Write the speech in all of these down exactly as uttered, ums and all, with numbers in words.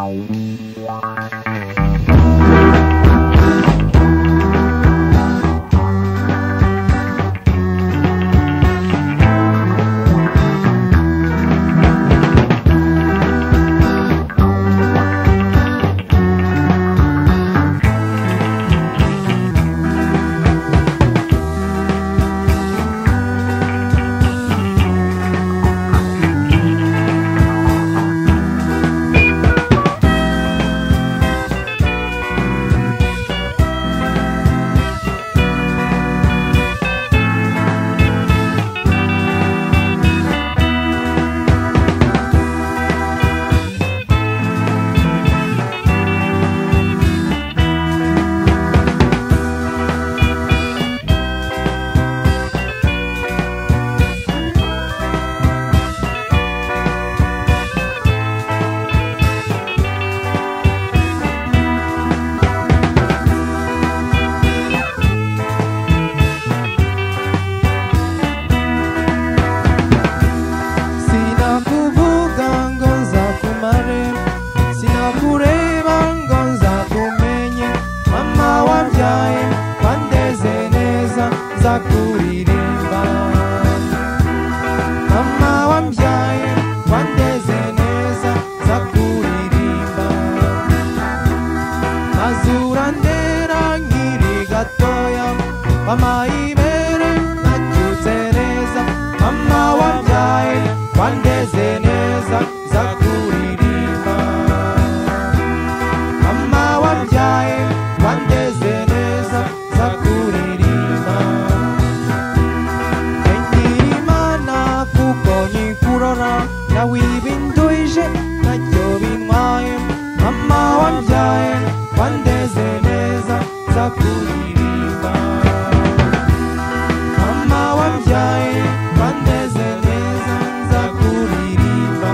Kuririmba mama wambyaye wandeze neza za kuririmba mazura ndera nkiri gatoya mama ibere nacyutse neza mama wambyaye wandeze neza za kuririmba mama wambyaye wandeze neza za kuririmba nawibinduije ntacyo bintwaye mama wambyaye wandeze neza za kuririmba mama wambyaye wandeze neza za kuririmba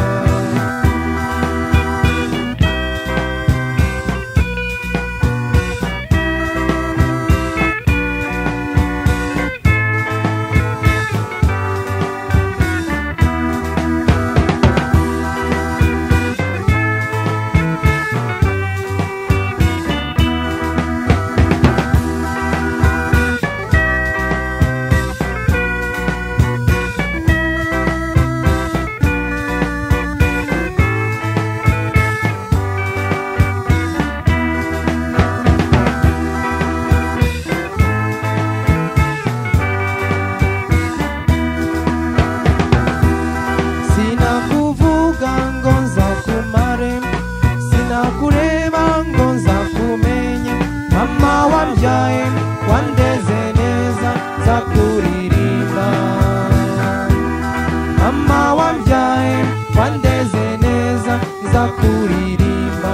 mama wambyaye wandeze neza za kuririmba mama wambyaye wandeze neza za kuririmba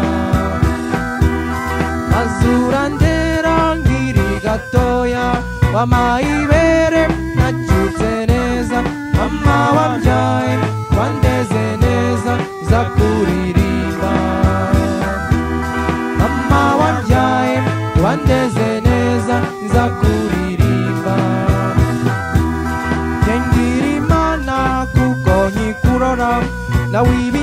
mazura ndera nkiri gatoya mama ibere nacyutse neza mama wambyaye wandeze neza za kuririmba mama wambyaye wandeze neza za kuririmba ngira imana kuko nyikurora nawe ibi